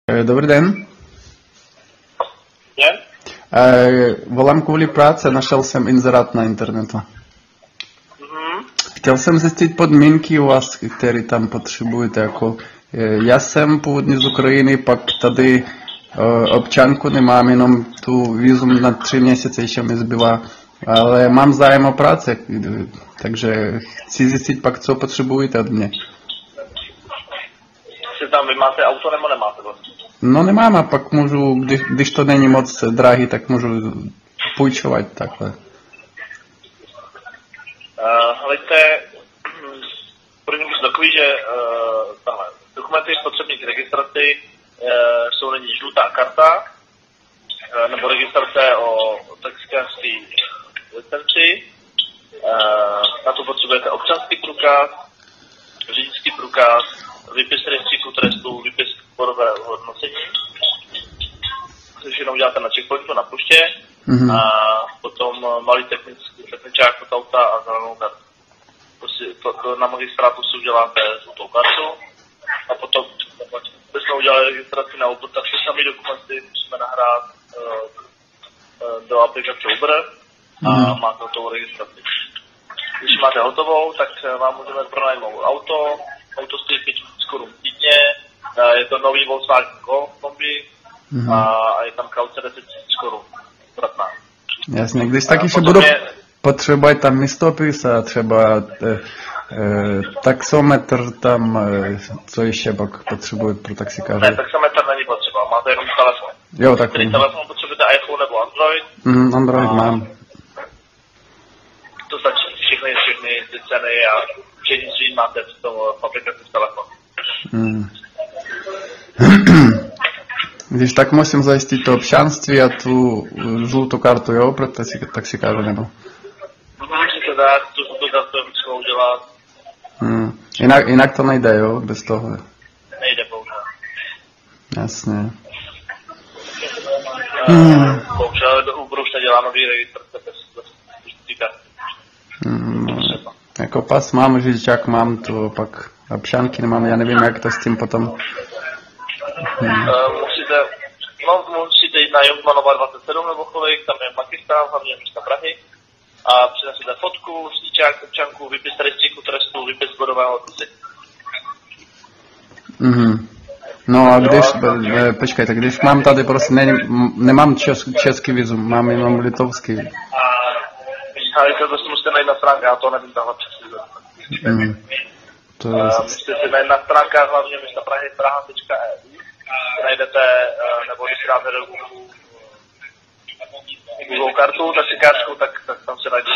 Dobrý den. Je? Volám kvůli práce, našel jsem inzerát na internetu. Chtěl jsem zjistit podmínky u vás, které tam potřebujete. Jako, já jsem původně z Ukrajiny, pak tady občanku nemám, jenom tu vízum na 3 měsíce ještě mi zbyla, ale mám zájem o práci, takže chci zjistit pak, co potřebujete od mě. Tam vy máte auto nebo nemáte vlastně? No nemám a pak můžu, když to není moc drahý, tak můžu půjčovat takhle. Hleďte, první už takový, že tahle, dokumenty potřebné k registraci jsou nyní žlutá karta, nebo registrace o taxikářské licenci. Na to potřebujete občanský průkaz, řidičský průkaz, výpis rejstříku trestů, výpis bodového hodnocení, což jenom uděláte na checkpointu na poště, a potom malý techničák od auta a zelenou kartu. Na magistrátu si uděláte žlutou kartu a potom, když jsme udělali registraci na Uber, tak si sami dokumenty musíme nahrát do aplikace Uber a máte hotovou registraci. Když máte hotovou, tak vám můžeme pronajmout auto stojí 5 000 Kč týdně, je to nový Volkswagen Golf kombi a je tam kauce 10 000 Kč vratná. Jasně, když tak ještě budu potřebovat tam místopis a třeba taxometr tam, co ještě pak potřebuje pro taxikáře? Ne, taxometr není potřeba, máte jenom telefon. Jo, tak. Který telefon potřebujete iPhone nebo Android? Android mám. To stačí, všechny ty ceny a všechny máte v tom aplikaci v telefonu. Když tak musím zajistit to občanství a tu žlutou kartu, jo, pro taxikáře nebo? Můžete dát, tu žlutou kartu je potřeba udělat. Jinak to nejde, jo, bez toho. Nejde, bohužel. Jasně. Bohužel do Uberu už nedělá nový registrace bez žluté karty. Jako pas mám, řidičák mám, to pak občanky nemám, já nevím, jak to s tím potom. Musíte jít na Jungmanova 27 nebo kolik, tam je magistrát, hlavně města Prahy, a přinesete fotku, řidičák, občanku, výpis rejstříku trestů, výpis bodového hodnocení. No a když, počkejte, když mám tady prostě, nemám český vízum, mám jenom litovský. Ale to prostě musíte najít na stránkách, já to nevím tahle přesně. Musíte si najít na stránkách hlavně města Prahy, praha.eu, najdete, nebo když si dáte do Google kartu taxikářskou, tak tam se najdete.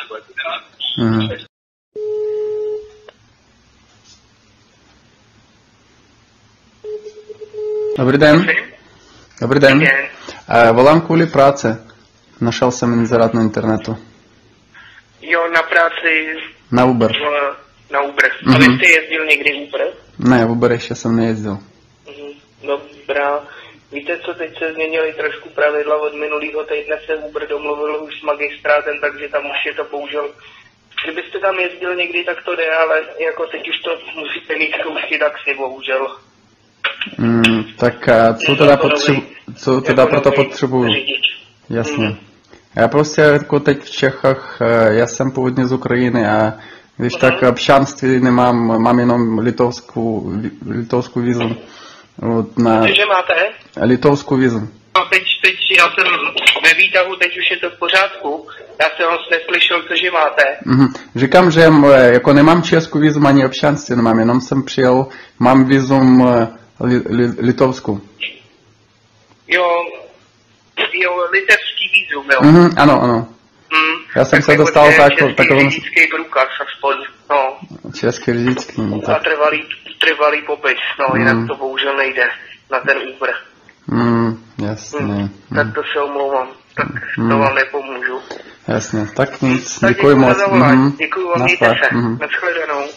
Dobrý den. Dobrý den. Volám kvůli práce. Našel jsem inzerát na internetu. Jo, na práci. Na Uber. Na Uber. A vy jste jezdil někdy Uber? Ne, Uber ještě jsem nejezdil. Dobrá. Víte co, teď se změnily trošku pravidla, od minulého týdne se Uber domluvil už s magistrátem, takže tam už je to bohužel. Kdybyste tam jezdil někdy, tak to jde, ale jako teď už to musíte mít zkoušky taxi, bohužel. Tak co teda proto potřebuju? Jasně. Já prostě jako teď v Čechách, já jsem původně z Ukrajiny a když tak občanství nemám, mám jenom litovskou vízum. Cože máte? Litovskou vízum. No teď já jsem ve výtahu, teď už je to v pořádku. Já jsem vás neslyšel, cože máte. Říkám, že jako nemám českou vízum ani občanství nemám, jenom jsem přijel, mám vízum litovskou. Jo, litevský vízum, jo. Ano. Já jsem se dostal takovým... Český průkaz aspoň, no. Český řidičský, no tak. A trvalý pobyt, no, jinak to bohužel nejde na ten Uber. Jasně. Tak to se omlouvám, tak to vám nepomůžu. Jasně, tak nic, děkuji moc. Děkuji vám, mějte se, nashledanou.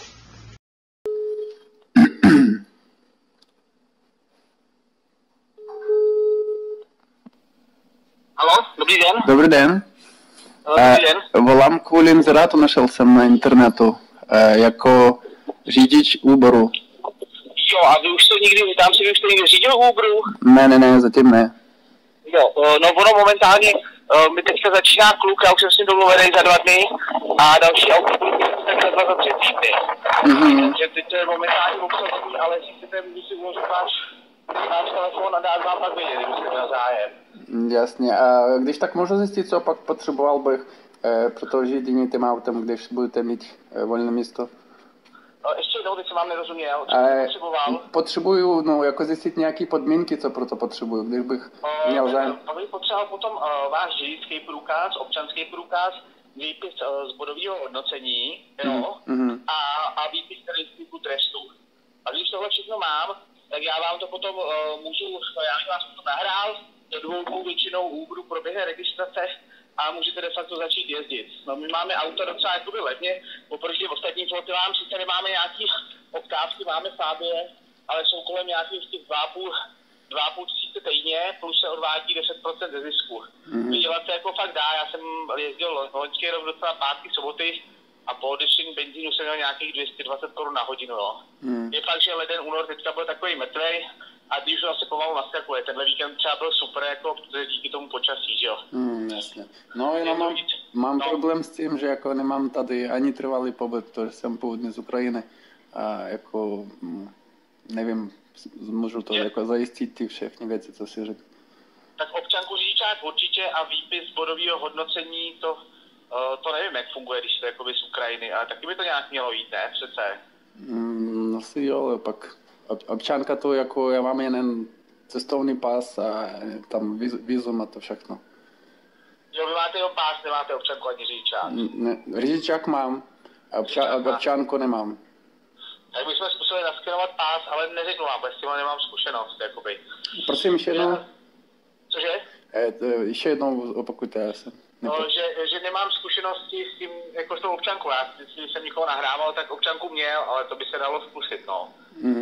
Haló, dobrý den. Dobrý den. Dobrý den. Volám kvůli inzerátu, našel jsem na internetu, jako řidič Uberu. Jo, No a vy už to někdy, tam si vy už to někdy řídil Uberu? Ne, zatím ne. Jo, no ono momentálně, mi teďka začíná kluk, já už jsem s ním domluvený za 2 dny a další autokluk jsem za 3 týdny. Takže teď to je momentálně obsazený, ale jestli chcete, můžu si uložit váš telefon a dát vám pak vědět, kdyby jste měl zájem. Jasně, a když tak můžu zjistit, co pak potřeboval bych pro to řízení tím autem, když budete mít volné místo? Ještě jednou, teď jsem vám nerozuměl, co potřeboval? Potřebuju, no, jako zjistit nějaké podmínky, co pro to potřebuju, když bych měl zájem. Bych potřeboval potom váš řidičský průkaz, občanský průkaz, výpis z bodového hodnocení, jo, a výpis rejstříku trestu. A když tohle všechno mám, tak já vám to potom můžu, já bych vás potom nahrál, do 2 dnů většinou Uberu proběhne registrace a můžete de facto začít jezdit. No my máme auta docela jakoby levně, oproti ostatním flotilám, sice nemáme nějaký oktávky, máme Fabie, ale jsou kolem nějakých těch 2,5 tisíce týdně, plus se odvádí 10% ze zisku. Vydělat se jako fakt dá, já jsem jezdil loňský rok docela pátky, soboty a po odeštění benzínu jsem měl nějakých 220 Kč na hodinu. No. Je fakt, že leden, únor teďka byl takový mrtvej a když zase pomalu naskakuje. Tenhle víkend třeba byl super, jako díky tomu počasí, že jo. Jasně. No jenom mám problém s tím, že jako nemám tady ani trvalý pobyt, protože jsem původně z Ukrajiny a jako nevím, můžu to jako zajistit ty všechny věci, co si řekl. Tak občanku řidičák určitě a výpis bodového hodnocení, to nevím, jak funguje, když to jakoby z Ukrajiny, ale taky by to nějak mělo jít, ne? Přece. Asi jo, ale pak občanka to jako, já mám jeden cestovní pás a tam vízum a to všechno. Jo, vy máte jenom pás, nemáte občanku ani řidičák? Ne, řidičák mám, a občanku nemám. Tak bychom zkusili naskenovat pás, ale neřeknu vám, protože s tím nemám zkušenost, jakoby. Prosím, ještě jednou. Cože? Ještě jednou opakujte, já jsem. No, že nemám zkušenosti s tím, jako s tou občankou. Já, když jsem někoho nahrával, tak občanku měl, ale to by se dalo zkusit, no.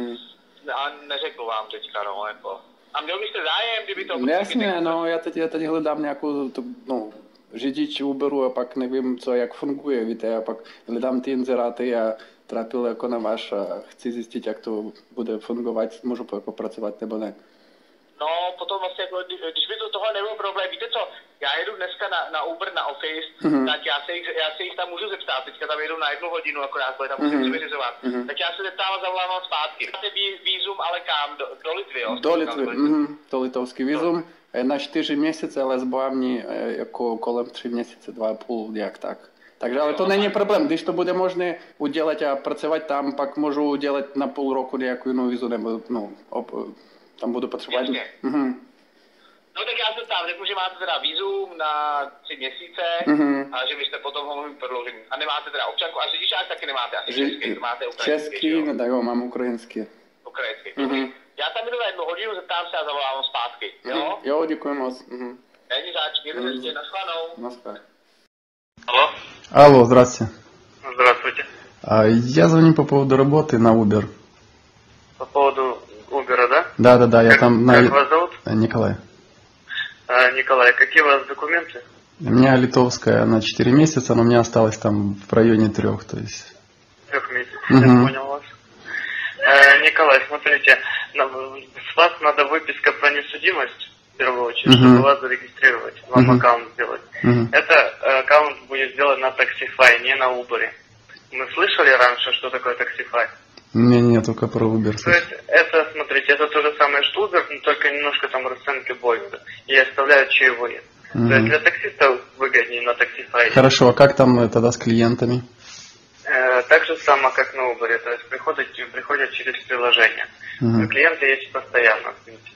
A neřeknu vám teďka, no, jako. A měl byste zájem, kdyby to... Jasně, no, já teď hledám nějakou, řidič Uberu a pak nevím, co, jak funguje, víte, a pak hledám ty inzeráty a trapil jako na váš a chci zjistit, jak to bude fungovat, můžu jako pracovat nebo ne. No, potom vlastně, jako, když by tohle nebyl problém, víte co, já jedu dneska na Uber, na Office, tak já se jich tam můžu zeptat, teďka tam jedu na 1 hodinu, akorát, protože tam musím vyřizovat, tak já se zeptám a zavolám vám zpátky. Máte vízum, ale kam? Do Litvy, jo? Do Litvy, to litovský vízum, na 4 měsíce, ale zbývá mě jako kolem 3 měsíce, 2,5, jak tak. Takže ale to není problém, když to bude možné udělat a pracovat tam, pak můžu udělat na půl roku nějakou jinou vízu, nebo tam budu potřebovat. No tak já se tam řeknu, že máte teda vízum na 3 měsíce a že byste potom ho mohli prodloužit. A nemáte teda občanku a řidičák taky nemáte, asi český, máte ukrajinský. Český, no tak jo, mám ukrajinský. Ukrajinský. Já tam jdu na 1 hodinu, zeptám se a zavolám zpátky, jo? Jo, děkuji moc. Není zač, mějte se, naschledanou. Насколько? Алло? Алло, здравствуйте. Здравствуйте. Я звоню по поводу работы на Uber. По поводу Uber, да? Да, я там... Как вас зовут? Николай. Николай, какие у вас документы? У меня литовская на 4 месяца, но у меня осталось там в районе 3, то есть... 3 месяцев, я понял вас. Николай, смотрите, с вас надо выписка про несудимость, в первую очередь, чтобы вас зарегистрировать, вам аккаунт сделать. Это аккаунт будет сделан на Taxify, не на Uber. Мы слышали раньше, что такое Taxify? Не, только про Uber. То есть это, смотрите, это то же самое, что Uber, но только немножко там расценки больше. И оставляют чаевые. То есть для таксистов выгоднее на Taxify. Хорошо, а как там тогда с клиентами? Так же само, как на Uber. То есть приходят через приложение. Клиенты есть постоянно.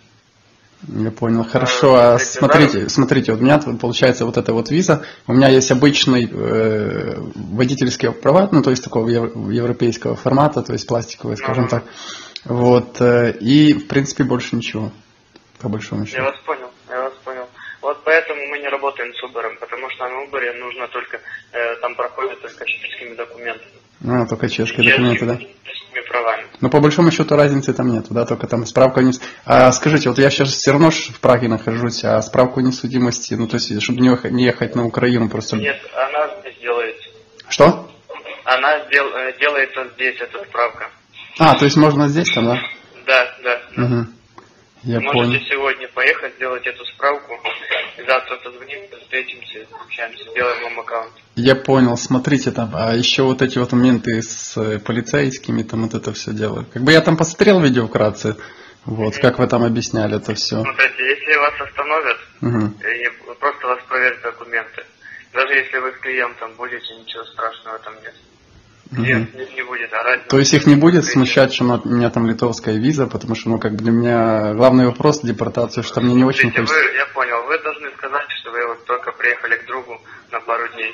Я понял. Хорошо. А смотрите, вот у меня получается вот эта вот виза. У меня есть обычный водительские права, ну то есть такого европейского формата, то есть пластиковые, скажем так. Вот. И в принципе больше ничего, по большому счету. Я вас понял. Вот поэтому мы не работаем с Uber, потому что на Uber нужно только, там проходят только чешскими документами. Только чешские документы, да? Чешскими правами. Но по большому счету разницы там нету, да, только там справка о несудимости. А скажите, вот я сейчас все равно в Праге нахожусь, а справку о несудимости, ну то есть, чтобы не ехать на Украину просто... Нет, она здесь делается. Что? Она делается здесь, эта справка. То есть можно здесь там, да? Да. Угу. Я Можете понял. сегодня поехать, сделать эту справку, и завтра позвоним, встретимся, общаемся, сделаем вам аккаунт. Я понял, смотрите там, а еще вот эти вот моменты с полицейскими, там вот это все дело. Как бы я там посмотрел видео вкратце, вот, как вы там объясняли это все. Смотрите, если вас остановят, и просто вас проверят документы. Даже если вы с клиентом будете, ничего страшного там нет. Клиент не будет орать. То есть их не будет смущать, что у меня там литовская виза, потому что, ну, как бы для меня главный вопрос депортации, что мне не очень хочется. Я понял, вы должны сказать, что вы вот только приехали к другу на пару дней.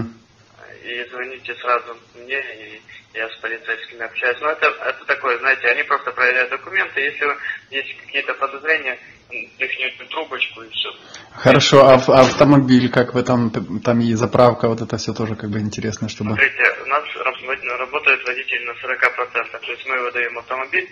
И звоните сразу мне, и я с полицейскими общаюсь. Но это такое, знаете, они просто проверяют документы, если есть какие-то подозрения, их трубочку и все. Хорошо, а автомобиль, как вы там и заправка, вот это все тоже как бы интересно, чтобы... Смотрите, у нас работает водитель на 40%, то есть мы выдаем автомобиль,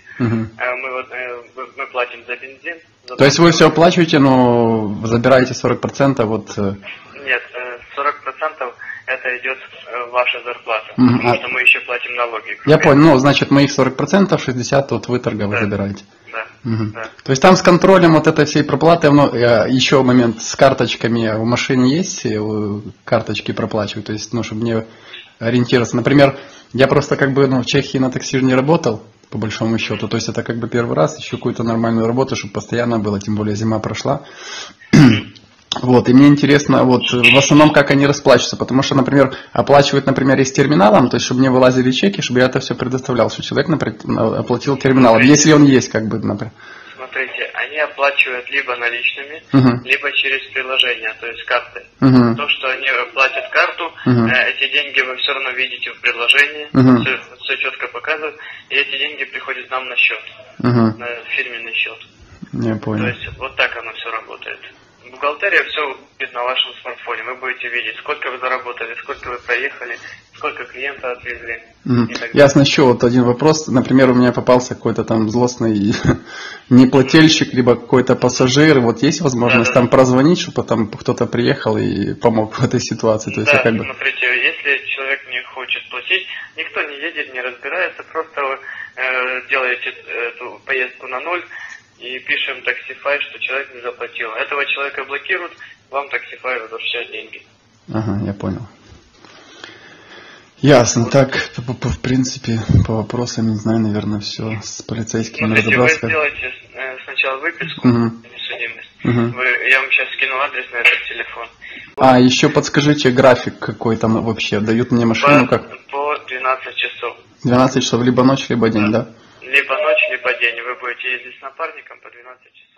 мы платим за бензин. То есть вы все оплачиваете, но забираете 40%, вот... Нет, 40% это идет ваша зарплата, потому что мы еще платим налоги. Я понял, ну, значит, моих 40%, 60% вот вы торгово забираете. Да. То есть там с контролем вот этой всей проплаты, еще момент с карточками в машине есть, карточки проплачивают, то есть, ну, чтобы мне ориентироваться. Например, я просто как бы, в Чехии на такси же не работал, по большому счету, то есть это как бы первый раз, ищу какую-то нормальную работу, чтобы постоянно было, тем более зима прошла. Вот, и мне интересно, вот, в основном, как они расплачиваются, потому что, например, оплачивают, например, из терминалом, то есть, чтобы мне вылазили чеки, чтобы я это все предоставлял, что человек, например, оплатил терминалом, если он есть, как бы, например. Смотрите, они оплачивают либо наличными, либо через приложение, то есть карты. То, что они платят карту, эти деньги вы все равно видите в приложении, все четко показывают, и эти деньги приходят нам на счет, на фирменный счет. Я понял. То есть, вот так оно все работает. Бухгалтерия все будет на вашем смартфоне. Вы будете видеть, сколько вы заработали, сколько вы проехали, сколько клиента отвезли. Ясно, еще вот один вопрос. Например, у меня попался какой-то там злостный неплательщик, либо какой-то пассажир. Вот есть возможность там прозвонить, чтобы там кто-то приехал и помог в этой ситуации? То есть, да, смотрите, если человек не хочет платить, никто не едет, не разбирается, просто вы делаете эту поездку на ноль, и пишем Taxify, что человек не заплатил. Этого человека блокируют, вам Taxify возвращает деньги. Ага, я понял. Ясно. Так, в принципе, по вопросам, не знаю, наверное, все с полицейскими разобраться. Вы сделаете сначала выписку о судимости. Я вам сейчас скину адрес на этот телефон. А, еще подскажите график какой там вообще. Дают мне машину как? По 12 часов. 12 часов, либо ночь, либо день, да? Либо ночь, либо день. Вы будете ездить с напарником по 12 часов.